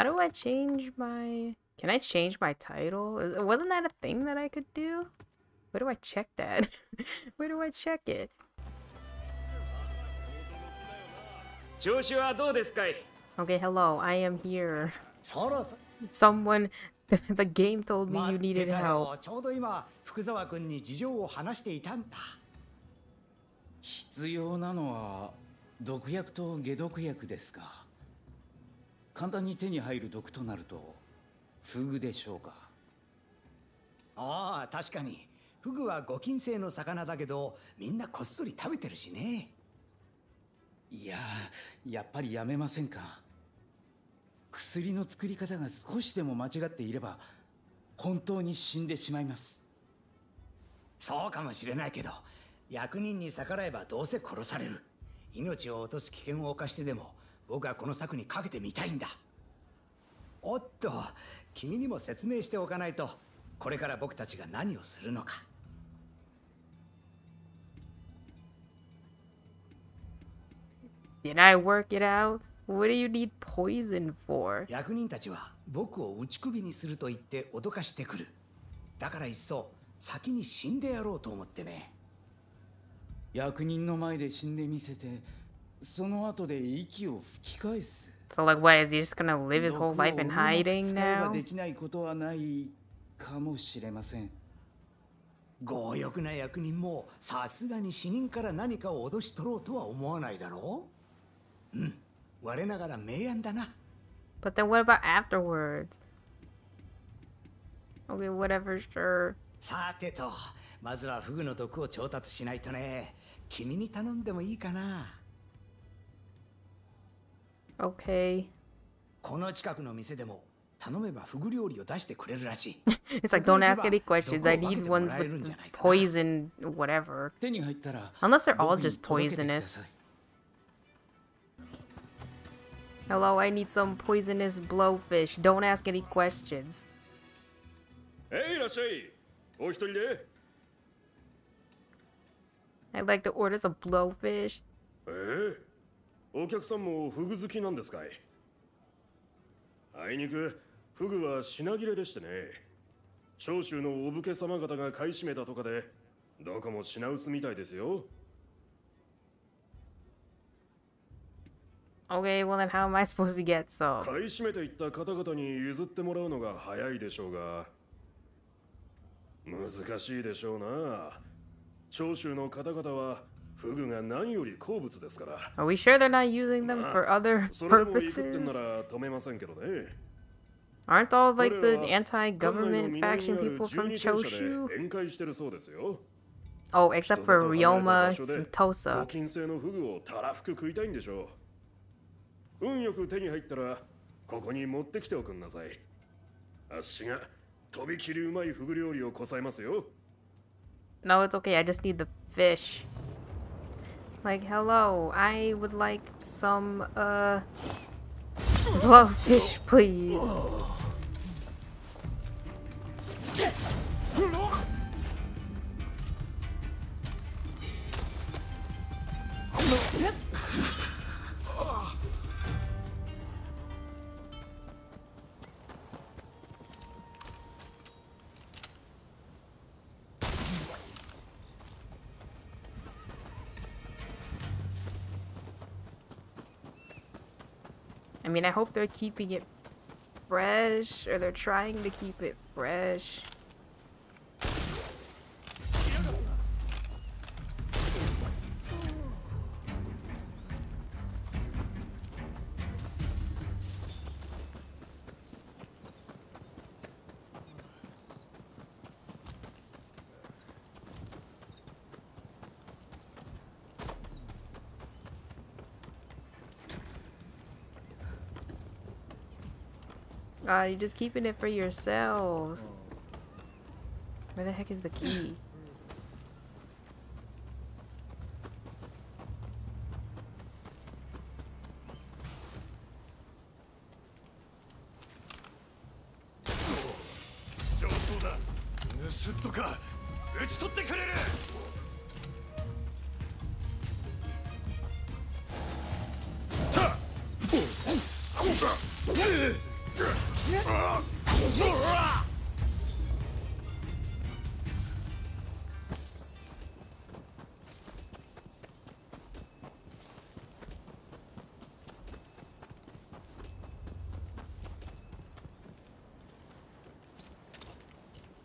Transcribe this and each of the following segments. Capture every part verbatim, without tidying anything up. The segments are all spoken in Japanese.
How do I change my... Can I change my title? Is- Wasn't that a thing that I could do? Where do I check that? Where do I check it? 調子はどうですかい? Okay, hello, I am here. そろそろ Someone... The game told me you 待って needed た help. よ。ちょうど今福沢君に事情を話していたんだ。 必要なのは毒薬と解毒薬ですか。簡単に手に入る毒となるとフグでしょうか。 ああ、確かにフグはご禁制の魚だけどみんなこっそり食べてるしね。 いや、やっぱりやめませんか。薬の作り方が少しでも間違っていれば本当に死んでしまいます。 そうかもしれないけど、役人に逆らえばどうせ殺される。命を落とす危険を冒してでも僕はこの策にかけてみたいんだ。おっと、君にも説明しておかないと、これから僕たちが何をするのか。 Did I work it out? What do you need poison for? 役人たちは僕を打ち首にすると言って脅かしてくる。だからいっそ先に死んでやろうと思ってね。 役人の前で死んでみせて、その後で息を吹き返す。 So like what, is he just gonna live his whole life in hiding 毒をうまく使えば now? できないことはないかもしれません。 強欲な役人もさすがに死人から何かを脅し取ろうとは思わないだろう。うん、我ながら明暗だな。 But then what about afterwards? Okay, whatever, sure. さてと、まずはフグの毒を調達しないとね。君に頼んでもいいかな。 Okay. この近くの店でも頼めばフグ料理を出してくれるらしい。 It's like, don't ask any questions. I need ones with poison, whatever. 手に入ったら Unless they're all 僕に just 届けてくだ poisonous. さい。 Hello, I need some poisonous blowfish. Don't ask any questions. えいらっしゃい。お一人で。 I'd like to order some blowfish. ええ、お客さんもフグ好きなんですかい。あいにくフグは品切れでしてね。長州のお武家様方が買い占めたとかでどこも品薄みたいですよ。 Okay, well then how am I supposed to get some? 買い占めていった方々に譲ってもらうのが早いでしょうが難しいでしょうな。長州の方々はフグが何より好物ですから。 Are we sure they're not using them for other それでも行くってん purposes? なら止めませんけどね。 Aren't all like the 彼らは anti-government 館 faction 内の南にある people from じゅうにてんしゃ Choshu? で宴会してるそうですよ。 Oh, except for 人里離れた Ryoma 場所で from ご Tosa. 金製のフグをたらふく食いたいんでしょう。運よく手に入ったらここに持ってきておくんなさい。あっしがとびきりうまいフグ料理をこさえますよ。 No, it's okay. I just need the fish. Like, hello, I would like some, uh, blowfish, please. I mean, I hope they're keeping it fresh, or they're trying to keep it fresh. Ah, you're just keeping it for yourselves. Where the heck is the key?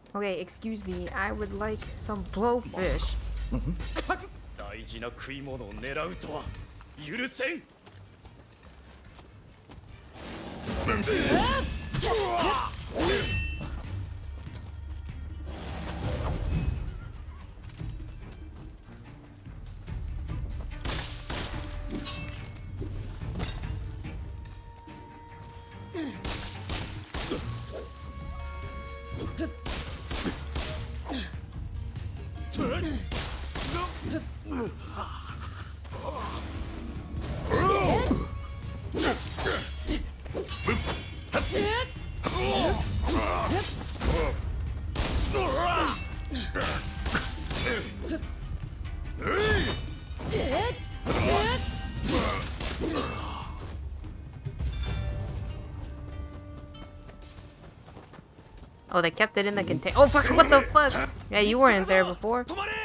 Okay, excuse me. I would like some blowfish. 大事な食い物を狙うとは許せん。 Oh, they kept it in the container. Oh, fuck, what the fuck? Yeah, you weren't there before.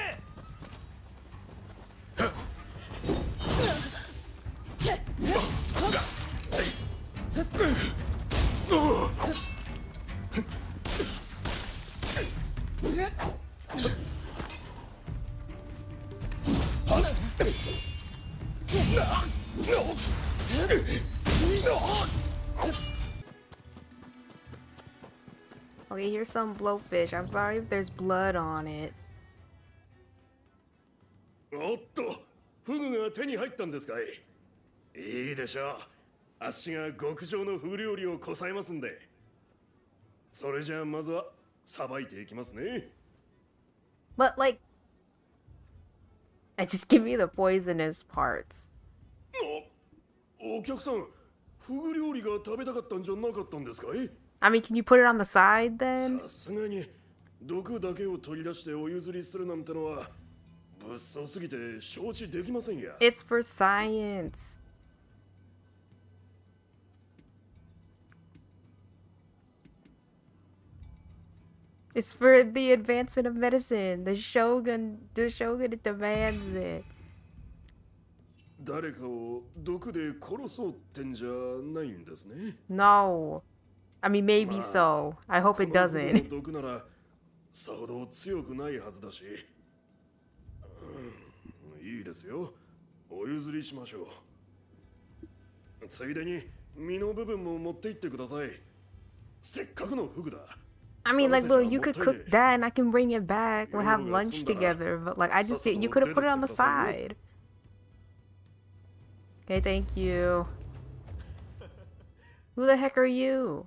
Okay, here's some blowfish. I'm sorry if there's blood on it. おっと、フグが手に入ったんですかい。いいでしょう。あっしが極上のフグ料理をこさえますんで。それじゃあまずはさばいていきますね。 But like, I just give me the poisonous parts. お、お客さん、フグ料理が食べたかったんじゃなかったんですかい。 I mean, can you put it on the side then? さすがに毒だけを取り出してお譲りするなんてのは物騒すぎて承知できませんや。 It's for science. It's for the advancement of medicine. The shogun, the shogun demands it. 誰かを毒で殺そうってんじゃないんですね。 No. I mean, maybe so. I hope it このフグ doesn't. の毒ならさほど強くないはずだし。うん、いいですよ。お譲りしましょう。ついでに身の部分も持って行ってください。せっかくのフグだ。 I mean, like, look, you could cook that and I can bring it back. We'll have lunch together. But, like, I just, you could have put it on the side. Okay, thank you. Who the heck are you?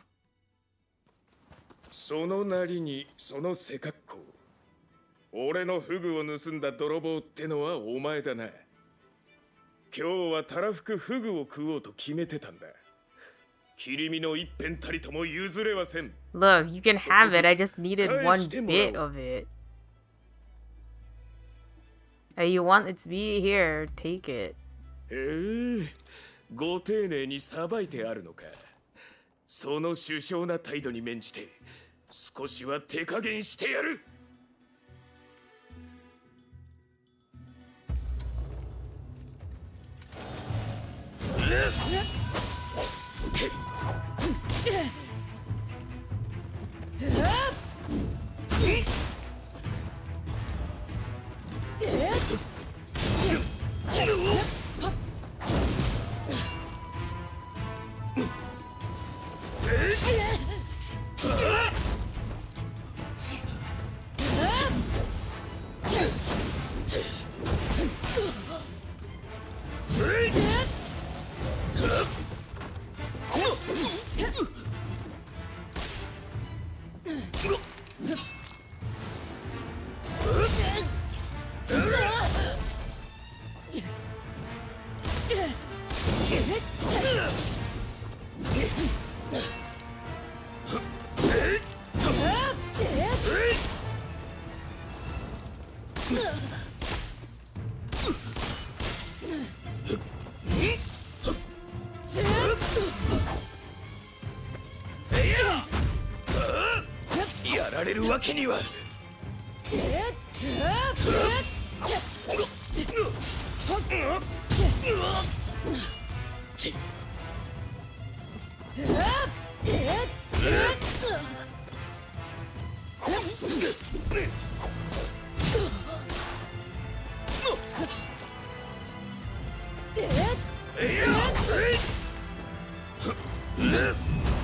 そのなりにその背格好。俺のフグを盗んだ泥棒ってのはお前だな。今日はたらふくフグを食おうと決めてたんだ。切り身の一片たりとも譲れはせん。 Look, you can have it. I just needed one bit of it. Hey, you want it to be here? Take it. へえ、ご丁寧にさばいてあるのか。その殊勝な態度に免じて少しは手加減してやる。やられるわけには。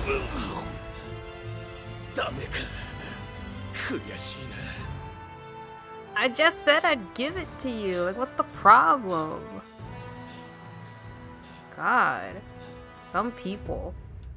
ダメか。悔しいな。 I just said I'd give it to you. Like, what's the problem? God. Some people.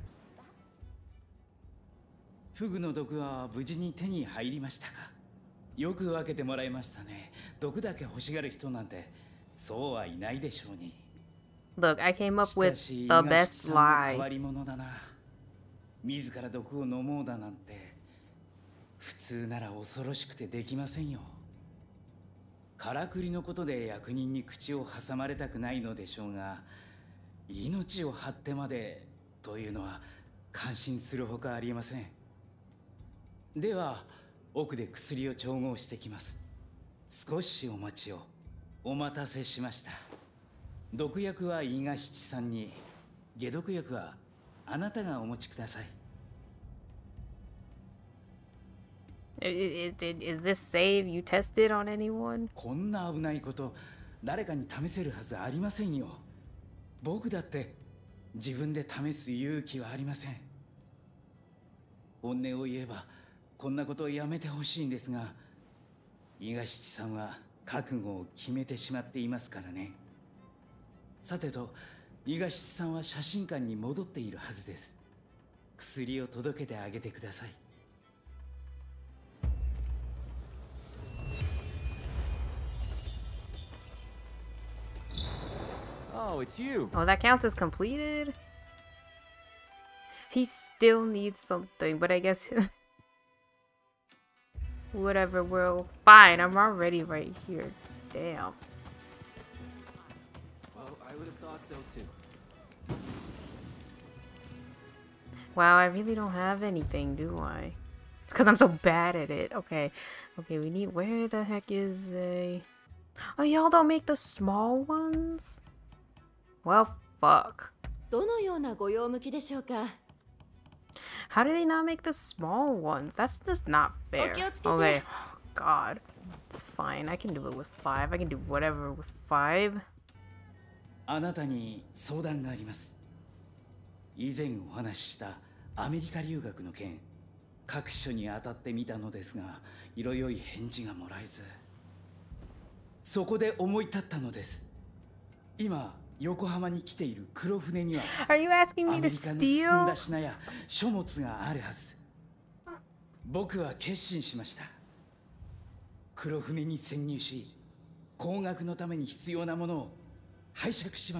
フグの毒は無事に手に入りましたか。よく分けてもらいましたね。毒だけ欲しがる人なんてそうはいないでしょうに。 Look, I came up し with かし the 東 best さんの変わ lie. り者だな。自ら毒を飲もうだなんて普通なら恐ろしくてできませんよ。からくりのことで役人に口を挟まれたくないのでしょうが、命を張ってまでというのは感心するほかありえません。では奥で薬を調合してきます。少しお待ちを。お待たせしました。毒薬は伊賀七さんに、解毒薬はあなたがお持ちください。 Is, is, is this save you tested on anyone? こんな危ないこと誰かに試せるはずありませんよ。僕だって自分で試す勇気はありません。本音を言えばこんなことをやめてほしいんですが、伊賀七さんは覚悟を決めてしまっていますからね。さてと、伊賀七さんは写真館に戻っているはずです。薬を届けてあげてください。 Oh, it's you. Oh, that counts as completed? He still needs something, but I guess... Whatever, we're fine. I'm already right here. Damn. Well, I would have thought so too. Wow, I really don't have anything, do I? Because I'm so bad at it. Okay. Okay, we need... Where the heck is a... Oh, y'all don't make the small ones? Well, fuck. どのようなご用向きでしょうか。 How do they not make the small ones? That's just not fair. Okay. Oh, God. It's fine. I can do it with five. I can do whatever with five. あなたに相談があります。以前お話ししたアメリカ留学の件、各所に当たってみたのですが、色良い返事がもらえず、そこで思い立ったのです。今、横浜に来ている黒船には Are you asking ア me メ to リカの進ん steal? だ品や書物があるはず。僕は決心しました。黒船に潜入し、工学のために必要なものを拝借します。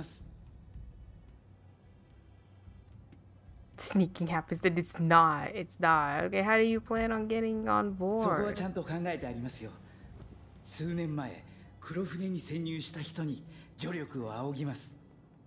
Sneaking happens that it's not. It's not. Okay, how do you plan on getting on そこは board? ちゃんと考えてありますよ。数年前、黒船に潜入した人に助力を仰ぎます。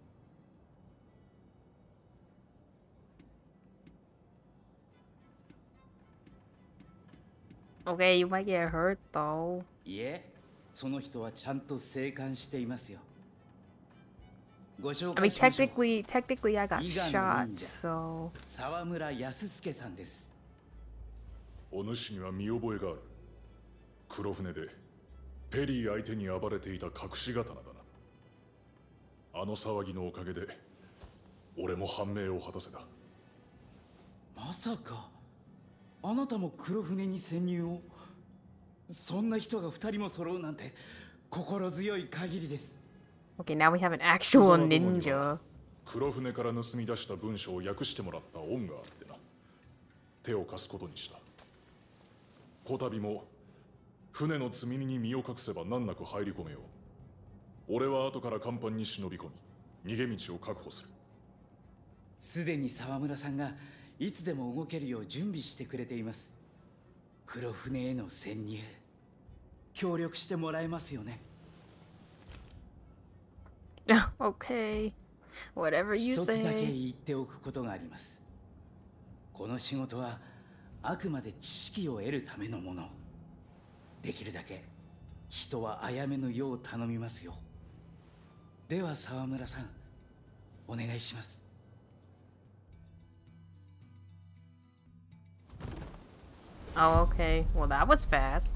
Okay, you might get hurt though. いえ、その人はちゃんと生還していますよ。ご紹 I mean, 介しましょう。 technically, technically, I got Iga no shot, ninja. so 沢村康介さんです。 お主には見覚えがある。黒船でペリー相手に暴れていた隠し刀だな。あの騒ぎのおかげで俺も判明を果たせた。 まさかあなたも黒船に潜入を？そんな人が二人も揃うなんて心強い限りです。 okay. Now we have an actual ninja. 黒船から盗み出した文書を訳してもらった恩があってな。手を貸すことにした。こたびも船の積み荷に身を隠せば難なく入り込めよう。俺は後から甲板に忍び込み逃げ道を確保する。 すでに沢村さんがいつでも動けるよう準備してくれています。黒船への潜入、協力してもらえますよね。 Okay, whatever you 一つだけ say. 言っておくことがあります。この仕事はあくまで知識を得るためのもの。できるだけ人はあやめぬよう頼みますよ。では沢村さん、お願いします。 Oh, okay. Well, that was fast.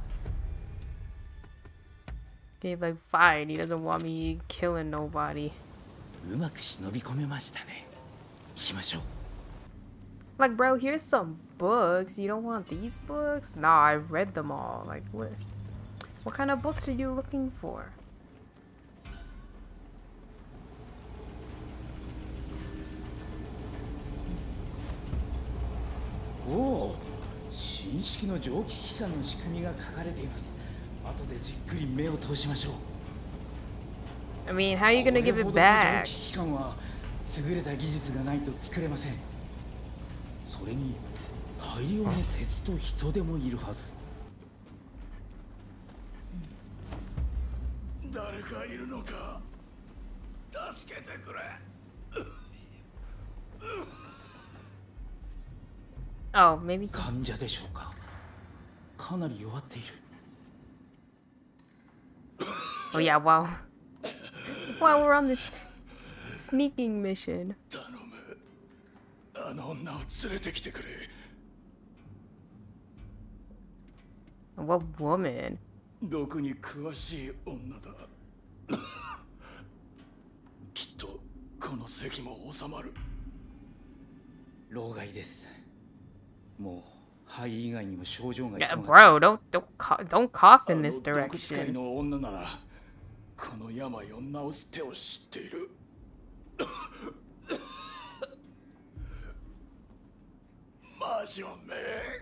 Okay, like, fine. He doesn't want me killing nobody. うまく忍び込めましたね。行きましょう。 Like, bro, here's some books. You don't want these books? Nah, I read them all. Like, what? What kind of books are you looking for? Oh, 新式の蒸気機関の仕組みが書かれています。後でじっくり目を通しましょう。 I mean, how are you gonna give it back? これほどの蒸気機関は優れた技術がないと作れません。それに大量の鉄と人でもいるはず。 誰かいるのか。助けてくれ。 Oh, maybe. 患者でしょうか。かなり弱っている。 Oh yeah, wow. While we're on this sneaking mission. 頼む。あの女を連れてきてくれ。 What woman? 毒に詳しい女だ。きっとこの咳も収まる。 老害です。もう肺以外にも症状が Yeah, bro, don't don't cough, don't cough in this 毒使い direction. の女ならこの病を治す手を知っている。魔女め。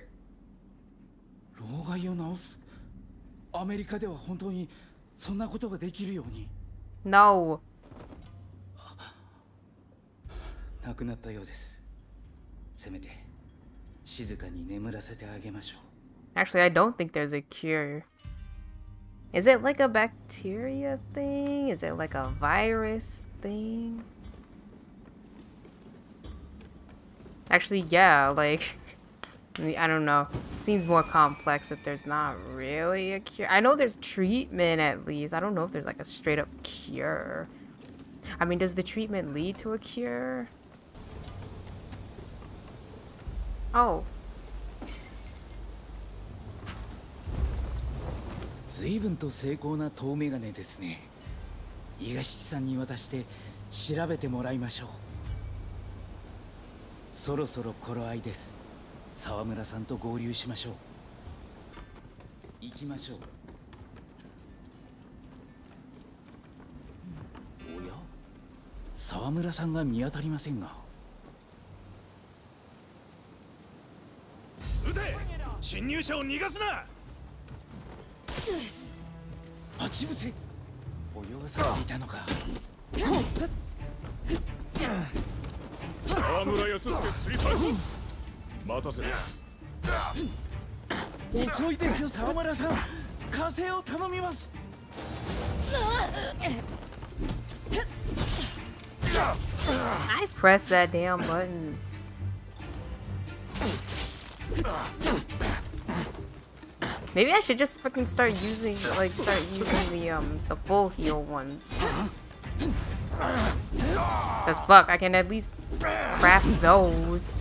老害を治す。アメリカでは本当にそんなことができるように。 No. 亡くなったようです。せめて静かに眠らせてあげましょう。 Actually, I don't think there's a cure. Is it like a bacteria thing? Is it like a virus thing? Actually, yeah, like, I don't know. Seems more complex if there's not really a cure. I know there's treatment at least. I don't know if there's like a straight up cure. I mean, does the treatment lead to a cure? Oh. 随分と精巧な遠眼鏡ですね。伊賀七さんに渡して調べてもらいましょう。そろそろ頃合いです。沢村さんと合流しましょう。行きましょう。おや、沢村さんが見当たりませんが。 撃て！侵入者を逃がすな！ 待ち伏せ。泳がされていたのか。 沢村康介水産待たせた。 遅いですよ沢村さん。加勢を頼みます。 I pressed that damn button. Maybe I should just fucking start using, like, start using the, um, the full heal ones. Cause fuck, I can at least craft those.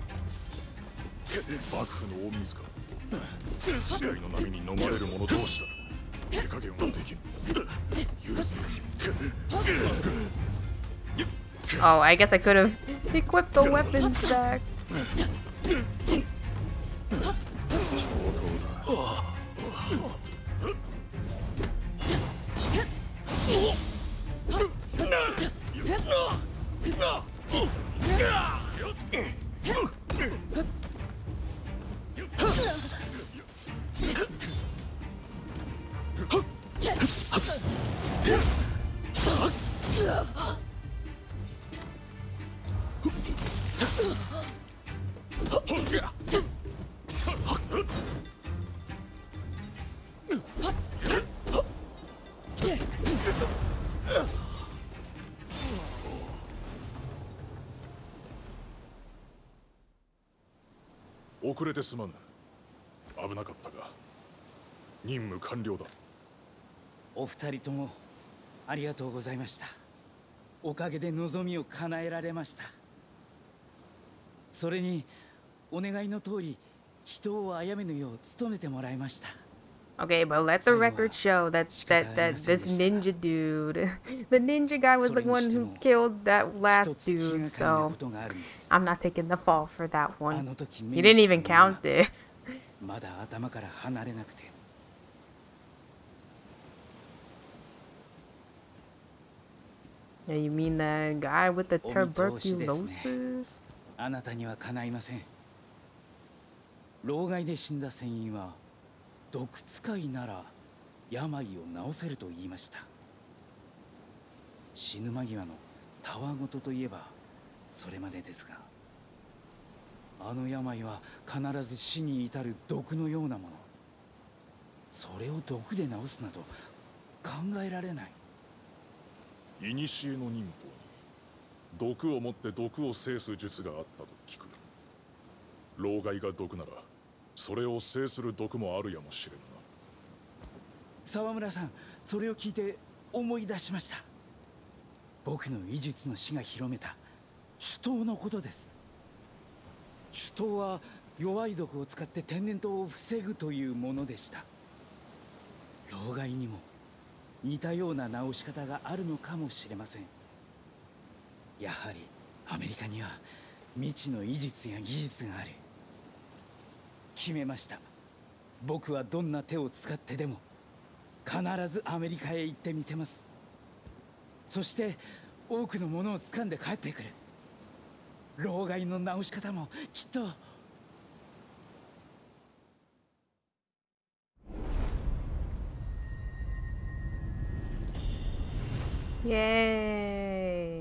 幕府の大水か。時代の波に飲まれる者同士だ。手加減はできん。許せ。 Oh, I guess I could have equipped the weapon stack. Oh. 遅れてすまん。危なかったが任務完了だ。 お二人ともありがとうございました。おかげで望みを叶えられました。それにお願いの通り人を殺めぬよう努めてもらいました。 Okay, but let the record show that that that this ninja dude, the ninja guy was the one who killed that last dude. So I'm not taking the fall for that one. He didn't even count it. Yeah, you mean the guy with the tuberculosis? あなたにはかないません。老害で死んだ船員は毒使いなら病を治せると言いました。死ぬ間際のたわごとといえばそれまでですが、あの病は必ず死に至る毒のようなもの。それを毒で治すなど考えられない。 古の忍法に毒をもって毒を制す術があったと聞く。老害が毒ならそれを制する毒もあるやもしれんな。 沢村さん、それを聞いて思い出しました。僕の医術の師が広めた手刀のことです。手刀は弱い毒を使って天然痘を防ぐというものでした。老害にも似たような治し方があるのかもしれません。やはりアメリカには未知の医術や技術がある。決めました。僕はどんな手を使ってでも必ずアメリカへ行ってみせます。そして多くのものを掴んで帰ってくる。老害の治し方もきっと。 Yay!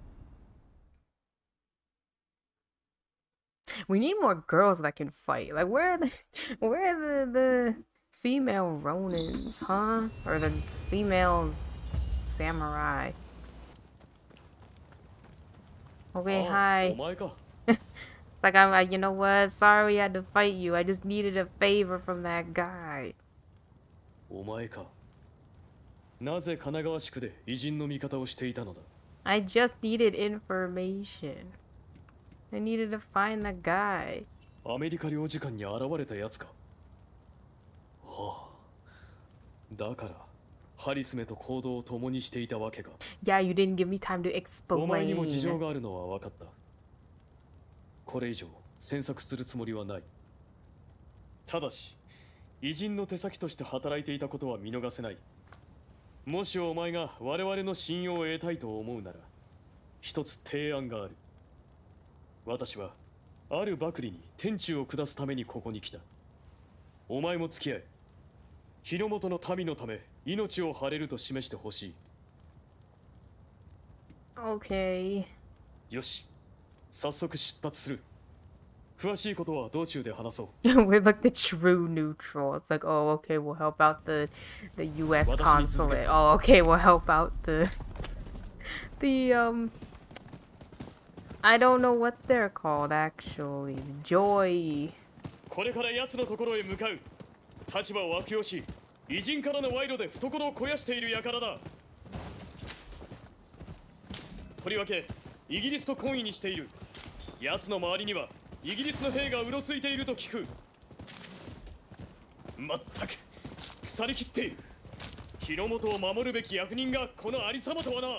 We need more girls that can fight. Like, where are the, where are the, the female Ronins, huh? Or the female samurai? Okay, hi. Like, I'm like, you know what? Sorry we had to fight you. I just needed a favor from that guy. お前か。なぜ神奈川宿で偉人の味方をしていたのだ。 I just needed information. I needed to find the guy. アメリカ領事館に現れたやつか。はあ。だからハリスメと行動を共にしていたわけか。 Yeah, you didn't give me time to explain. お前にも事情があるのは分かった。これ以上詮索するつもりはない。ただし、偉人の手先として働いていたことは見逃せない。もしお前が我々の信用を得たいと思うなら、一つ提案がある。私はある幕吏に天誅を下すためにここに来た。お前も付き合え。日の本の民のため命を張れると示してほしい。 Okay. よし、早速出立する。詳しいことは道中で話そう。 We're like the true neutral. It's like, oh, okay, we'll help out the the U S consulate. Oh, okay, we'll help out the the um. I don't know what they're called actually. Joy. これから奴のところへ向かう。立場を悪用し、偉人からの賄賂で懐を肥やしている輩だ。とりわけイギリスと懇意にしている。奴の周りにはイギリスの兵がうろついていると聞く。まったく腐りきっている。日の本を守るべき役人がこのありさまとはな。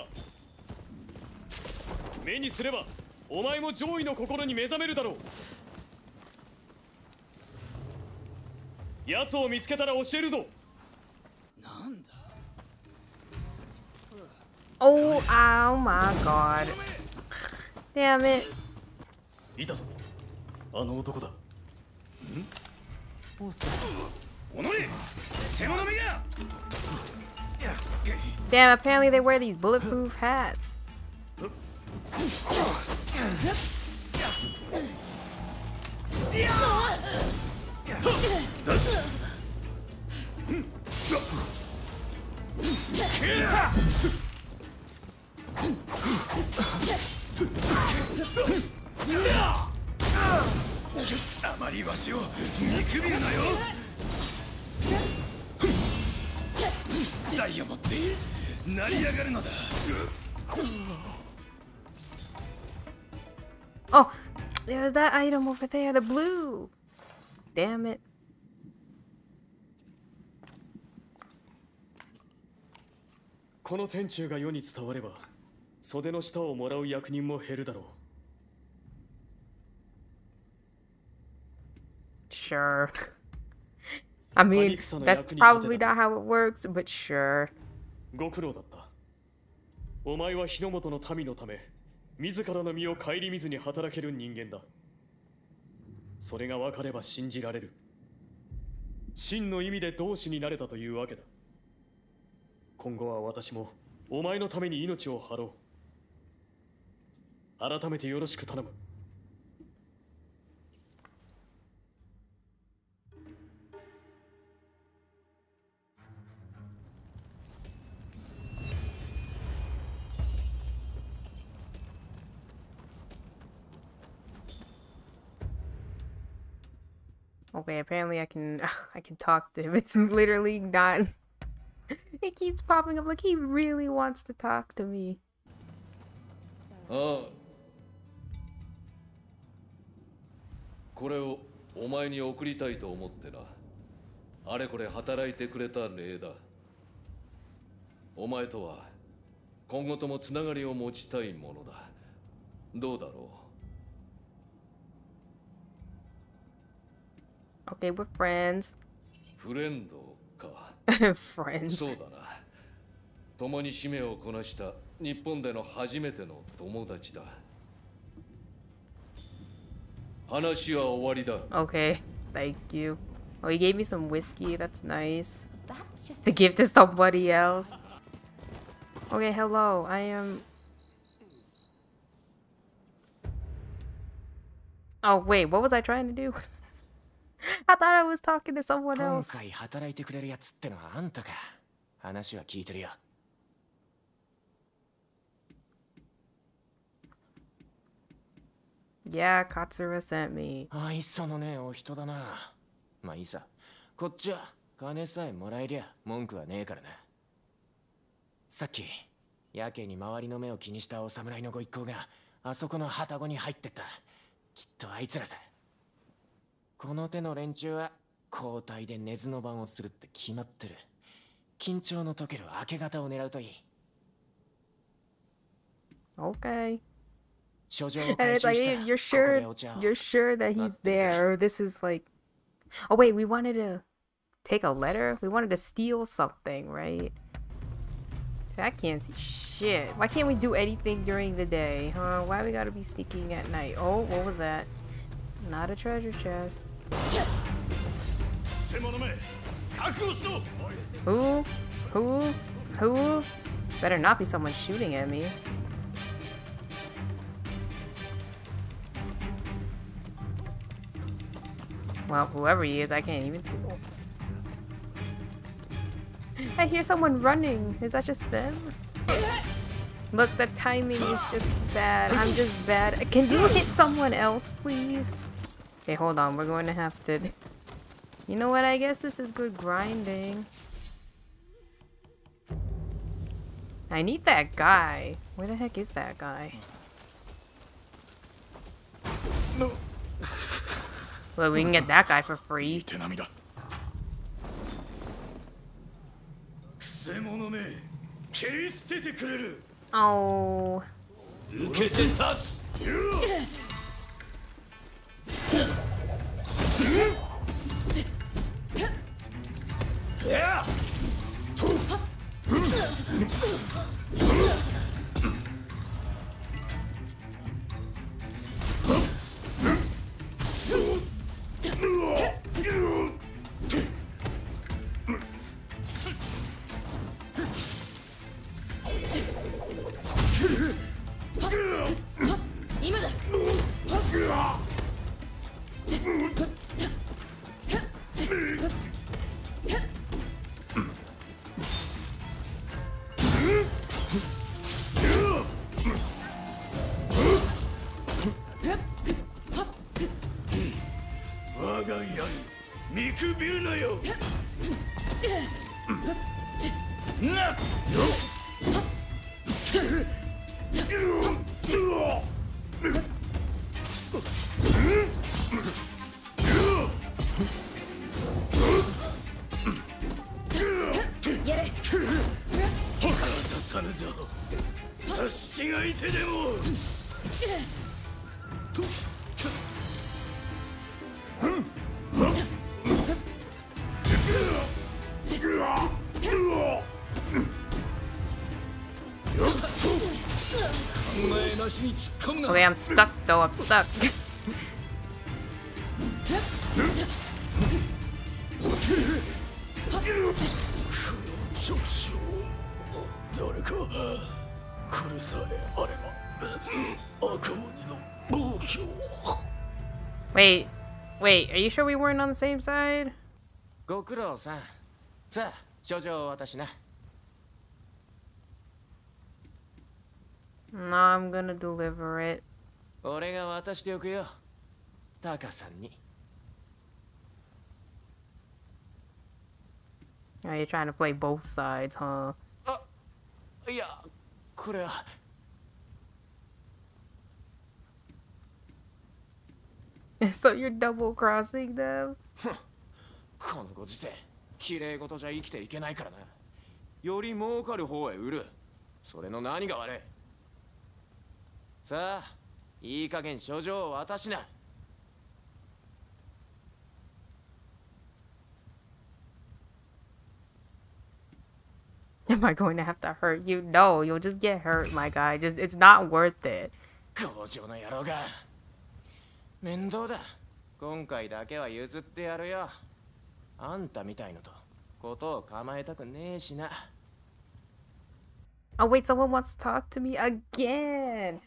目にすればお前も上位の心に目覚めるだろう。奴を見つけたら教えるぞ。 なんだ。 Oh, oh my god. Damn it. いたぞ。あの男だ。ん？ おのれ、せまの目が。 Damn, apparently they wear these bulletproof hats. Yeah! あまりわしを見くびるなよ。財を持って成り上がるのだ。 Oh, there's that item over there, the blue. Damn it. この天誅が世に伝われば、袖の下をもらう役人も減るだろう。 Sure. I mean, that's probably not how it works, but sure. ご苦労だった。お前は日の本の民のため、自らの身を顧みずに働ける人間だ。それが分かれば信じられる。真の意味で同志になれたというわけだ。今後は私もお前のために命を張ろう。改めてよろしく頼む。 Okay, apparently I can I can talk to him. It's literally not. It keeps popping up like he really wants to talk to me. ああ。これをお前に送りたいと思ってな。あれこれ働いてくれた礼だ。お前とは今後ともつながりを持ちたいものだ。どうだろう。 Okay, we're friends. フレンドか。 Friends. そうだな。共に使命をこなした日本での初めての友達だ。話は終わりだ。 Okay, thank you. Oh, he gave me some whiskey. That's nice. To give to somebody else. Okay, hello. I am. Oh, wait, what was I trying to do? I thought I was talking to someone else. 今回働いてくれるやつってのはあんたか。話は聞いてるよ。 Yeah, Katsura sent me. 愛想のねえお人だな。まあいいさ。こっちは金さえもらえりゃ文句はねえからな。さっきやけに周りの目を気にしたお侍のご一行があそこの旅籠に入ってった。きっとあいつらさ。この手の連中は交代で寝ずの番をするって決まってる。緊張の解ける明け方を狙うといい。 Okay. And it's like, you're sure, you're sure that he's there, or this is like, oh wait, we wanted to take a letter? We wanted to steal something, right? So I can't see shit. Why can't we do anything during the day, huh? Why we gotta be sneaking at night? Oh, what was that? Not a treasure chest. Who? Who? Who? Better not be someone shooting at me. Well, whoever he is, I can't even see. I hear someone running. Is that just them? Look, the timing is just bad. I'm just bad. Can you hit someone else, please? Okay, hold on. We're going to have to... You know what? I guess this is good grinding. I need that guy. Where the heck is that guy? No. Look, we can get that guy for free. Oh. Yeah. 今だ。 我が槍見くびるなよ。な。やれ。 血がいてでも。 Okay, I'm stuck though, I'm stuck. Wait, wait, are you sure we weren't on the same side? ご苦労さん。さあ、書状を渡しな。 No, I'm gonna deliver it. 俺が渡しておくよ。タカさんに。 Oh, you're trying to play both sides, huh? あ、いや、これは。 So you're double crossing them? このご時世、綺麗事じゃ生きていけないからな。より儲かる方へ売る。それの何が悪い。さあ、いい加減書状を渡しな。 Am I going to have to hurt you? No, you'll just get hurt, my guy. Just it's not worth it. 工場の野郎が。面倒だ。今回だけは譲ってやるよ。あんたみたいのとことを構えたくねえしな。 Oh wait, someone wants to talk to me again.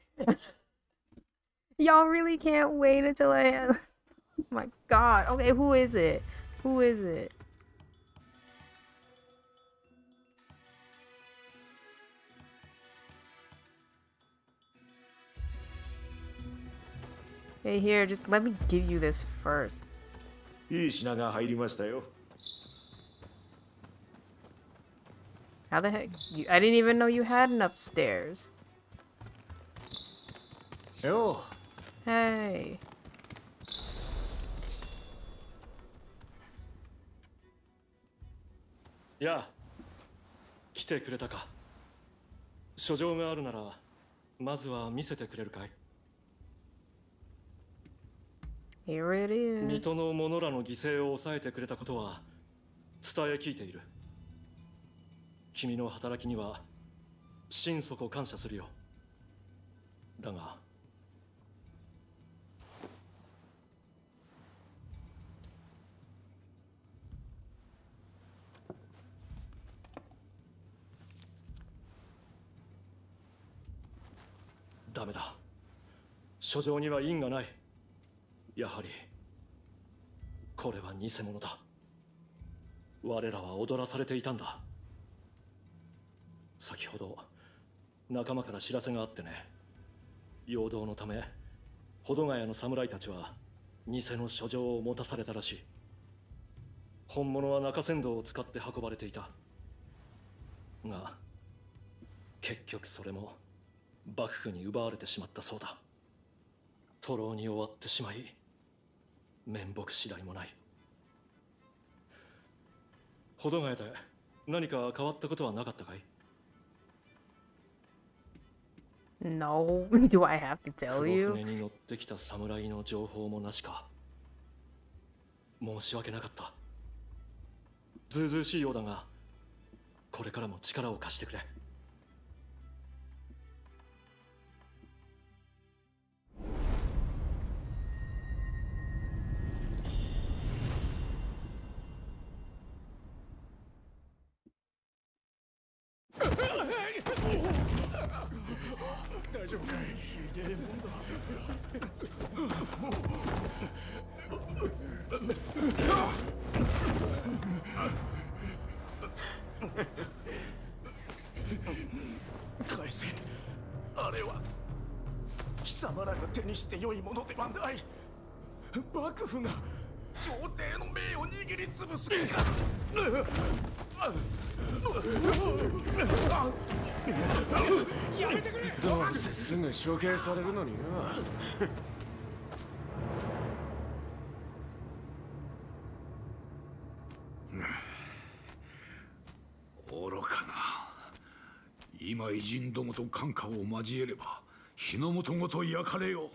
Y'all really can't wait until I oh my god. Okay, who is it? Who is it? Hey, here, just let me give you this first. いい品が入りましたよ。 How the heck? You, I didn't even know you had an upstairs. Yo. Hey. やあ、来てくれたか。書状があるなら、まずは見せてくれるかい。 Here it is. 水戸の者らの犠牲を抑えてくれたことは伝え聞いている。君の働きには心底感謝するよ。だがダメだ。書状には因がない。やはりこれは偽物だ。我らは踊らされていたんだ。先ほど仲間から知らせがあってね。陽動のため保土ヶ谷の侍たちは偽の書状を持たされたらしい。本物は中山道を使って運ばれていたが、結局それも幕府に奪われてしまったそうだ。徒労に終わってしまい、面目次第もない。保土ヶ谷で何か変わったことはなかったかい？ No, do I have to tell you? 黒船に乗ってきた侍の情報もなしか。申し訳なかった。ずうずうしいようだが、これからも力を貸してくれ。 大丈夫かい？ひでえもんだ。返せ。あれは貴様らが手にして良いものではない。幕府が朝廷の命を握りつぶす気か。やめてくれ。 どうせすぐ処刑されるのによ。 愚かな。 今偉人どもと感化を交えれば日の本ごと焼かれよう。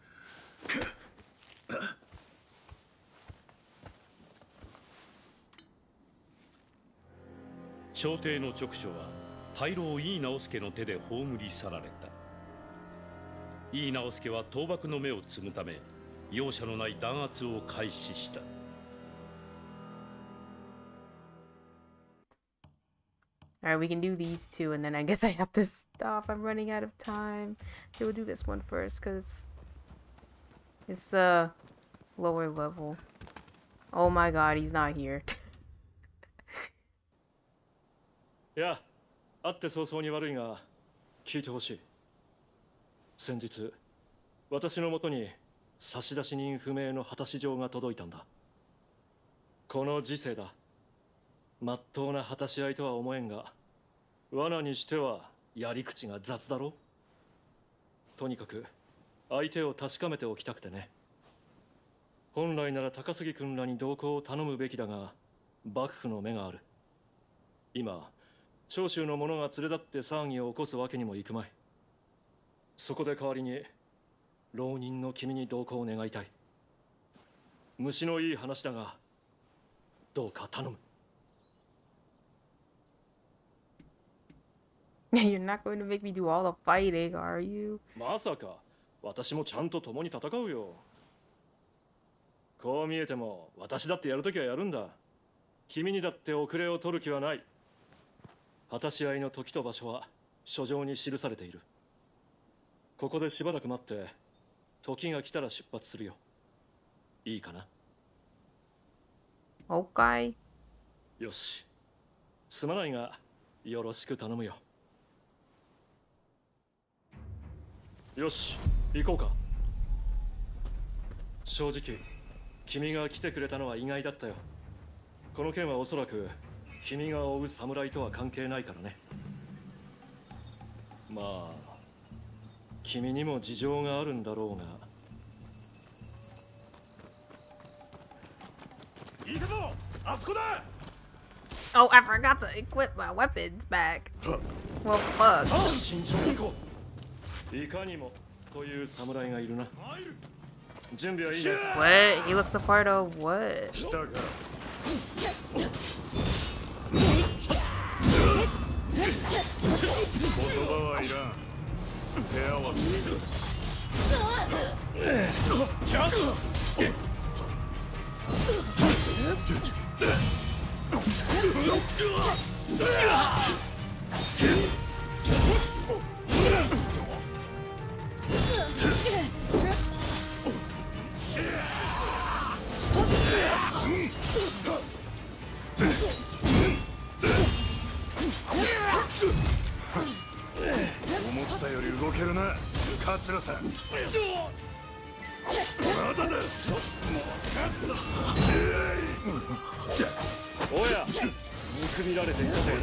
朝廷の勅書は大老井伊直弼の手で葬り去られた。井伊直弼は倒幕の芽を摘むため容赦のない弾圧を開始した。 Alright, we can do these two, and then I guess I have to stop. I'm running out of time. Okay, we'll do this one first, because it's uh, lower level. Oh my god, he's not here. いや、会って早々に悪いが、聞いてほしい。先日、私のもとに差出人不明の果たし状が届いたんだ。この時世だ。まっとうな果たし合いとは思えんが、罠にしてはやり口が雑だろ。とにかく相手を確かめておきたくてね。本来なら高杉君らに同行を頼むべきだが、幕府の目がある。今、長州の者が連れ立って騒ぎを起こすわけにもいくまい。そこで代わりに浪人の君に同行を願いたい。虫のいい話だが、どうか頼む。 You're not going to make me do all the fighting, are you? まさか、私もちゃんと共に戦うよ。こう見えても、私だってやるときはやるんだ。君にだって遅れを取る気はない。果たし合いの時と場所は書状に記されている。ここでしばらく待って、時が来たら出発するよ。いいかな？ Okay. よし。すまないが、よろしく頼むよ。よし、行こうか。正直、君が来てくれたのは意外だったよ。この件はおそらく、君が追う侍とは関係ないからね。まあ、君にも事情があるんだろうが。 いいぞ、あそこだ。 Oh, I forgot to equip my weapons back. Well, fuck. 慎重に行こう。いかにもという侍がいるな。準備はいいね。 What? He looks the part of what? 来たか。言葉はいらん。手合わせ。思ったより動けるな、桂さん。まだだ。 おや、見くびられていたぜね。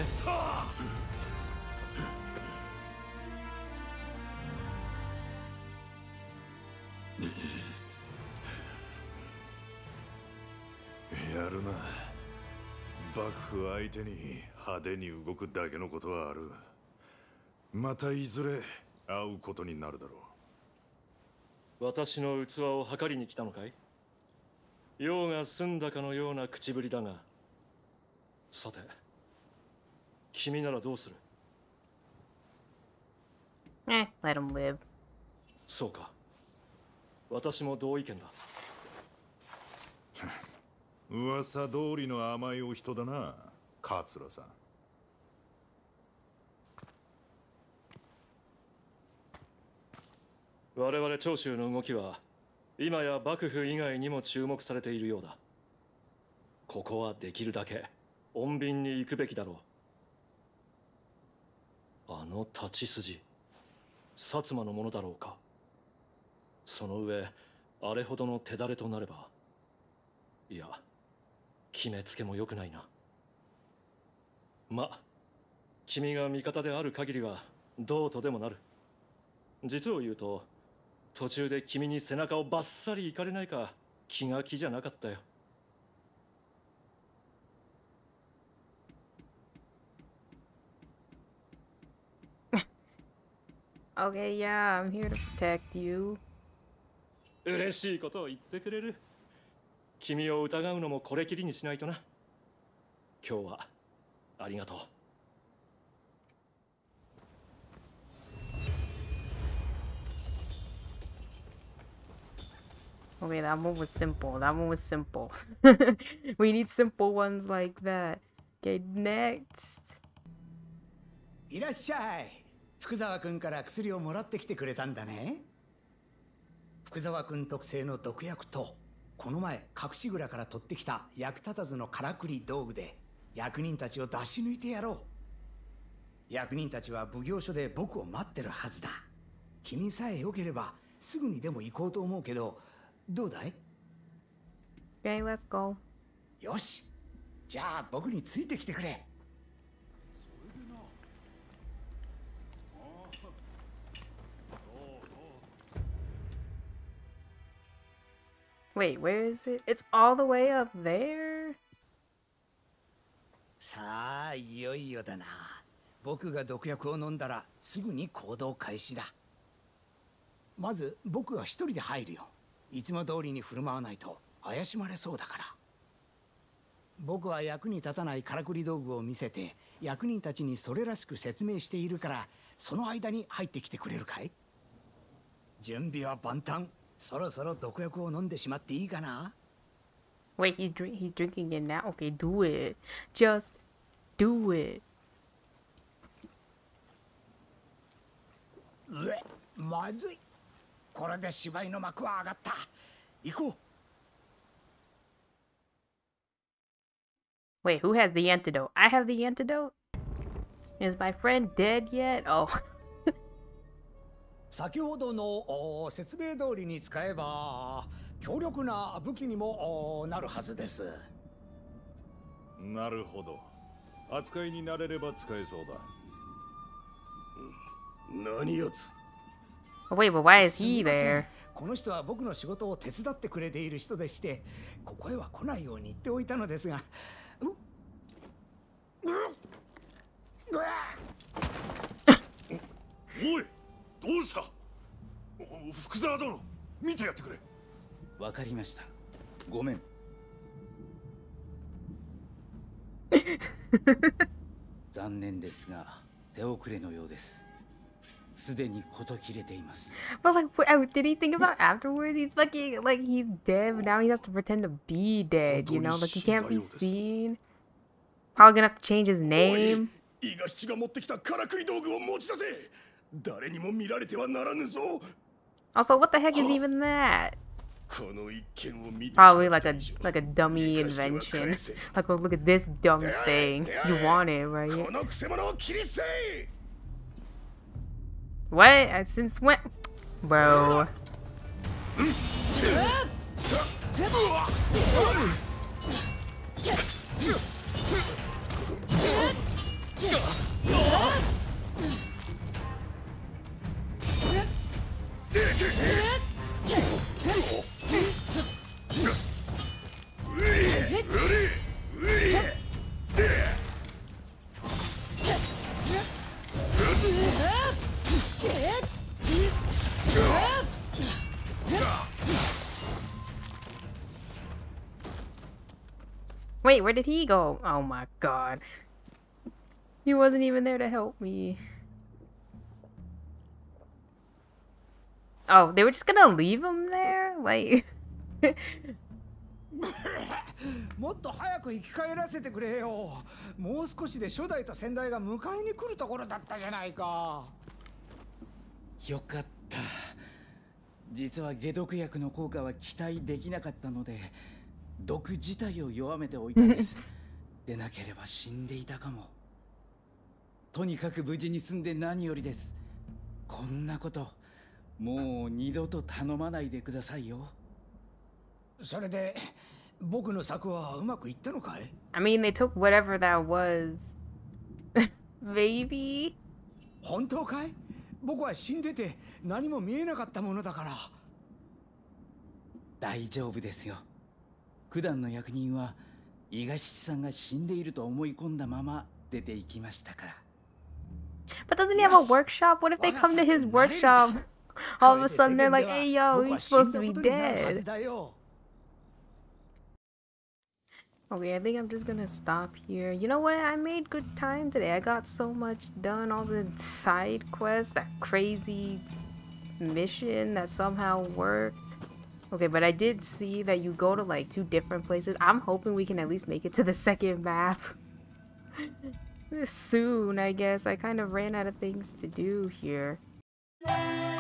やるな。幕府相手に派手に動くだけのことはある。またいずれ会うことになるだろう。私の器を測りに来たのかい？用が済んだかのような口ぶりだが。さて、君ならどうする？ Eh, let him live. そうか。私も同意見だ。 噂通りの甘いお人だな、桂さん。 我々長州の動きは今や幕府以外にも注目されているようだ。ここはできるだけ穏便に行くべきだろう。あの太刀筋、薩摩のものだろうか。その上、あれほどの手だれとなれば、いや、決めつけも良くないな。ま、君が味方である限りはどうとでもなる。実を言うと、途中で君に背中をバッサリいかれないか気が気じゃなかったよ。 Okay, yeah, I'm here to protect you. 嬉しいことを言ってくれる。君を疑うのもこれきりにしないとな。今日はありがとう。 Okay, that one was simple. That one was simple. We need simple ones like that. Okay, next. いらっしゃい。福沢君から薬をもらってきてくれたんだね。福沢君特製の毒薬と、この前隠し蔵から取ってきた役立たずのからくり道具で役人たちを出し抜いてやろう。役人たちは奉行所で僕を待ってるはずだ。君さえ良ければすぐにでも行こうと思うけど、どうだい？ Okay, let's go. よし。じゃあ僕についてきてくれ。 Wait, where is it? It's all the way up there? さあ、いよいよだな。僕が毒薬を飲んだらすぐに行動開始だ。まず僕は一人で入るよ。いつも通りに振る舞わないと怪しまれそうだから。僕は役に立たないからくり道具を見せて役人たちにそれらしく説明しているから、その間に入ってきてくれるかい？準備は万端。そろそろ毒薬を飲んでしまっていいかな？ Wait, he's, drink he's drinking it now? Okay, do it. Just do it. うえ、まずい。これで芝居の幕は上がった。行こう。Wait, who has the antidote? I have the antidote? Is my friend dead yet? Oh. 先ほどの説明通りに使えば強力な武器にもなるはずです。 なるほど。扱いになれれば使えそうだ。 何やつ？ Wait, but why is he there? この人は僕の仕事を手伝ってくれている人でして、ここへは来ないように言っておいたのですが。うっうわおい、どうした？福沢殿、見てやってくれ。 わかりました。ごめん。残念ですが手遅れのようです。すでに事切れています。 But like, what, did he think about afterwards? He's fucking like he's dead, but now he has to pretend to be dead. You know, like he can't be seen. Probably gonna have to change his name. 伊賀七が持ってきたからくり道具を持ち出せ。誰にも見られてはならぬぞ。 Also, what the heck is even that? Probably like a like a dummy invention. Like, well, look at this dumb thing. You want it, right? What? Since when? Bro. Wait, where did he go? Oh my god. He wasn't even there to help me. Oh, they were just gonna leave him there? Like... もっと早く生き返らせてくれよ。もう少しで初代と先代が迎えに来るところだったじゃないか。 よかった。実は解毒薬の効果は期待できなかったので、毒自体を弱めておいたんです。でなければ死んでいたかも。とにかく無事に済んで何よりです。こんなこともう二度と頼まないでくださいよ。 それで僕の策はうまくいったのかい？ I mean, they took whatever that was. Baby? 本当かい？僕は死んでて何も見えなかったものだから。 大丈夫ですよ。九段の役人は伊賀七さんが死んでいると思い込んだまま出て行きましたから。 But doesn't he have a workshop? What if they come to his workshop? All of a sudden they're like, hey yo, he's supposed to be dead. Okay, I think I'm just gonna stop here. You know what? I made good time today. I got so much done. All the side quests, that crazy mission that somehow worked. Okay, but I did see that you go to like two different places. I'm hoping we can at least make it to the second map soon, I guess. I kind of ran out of things to do here.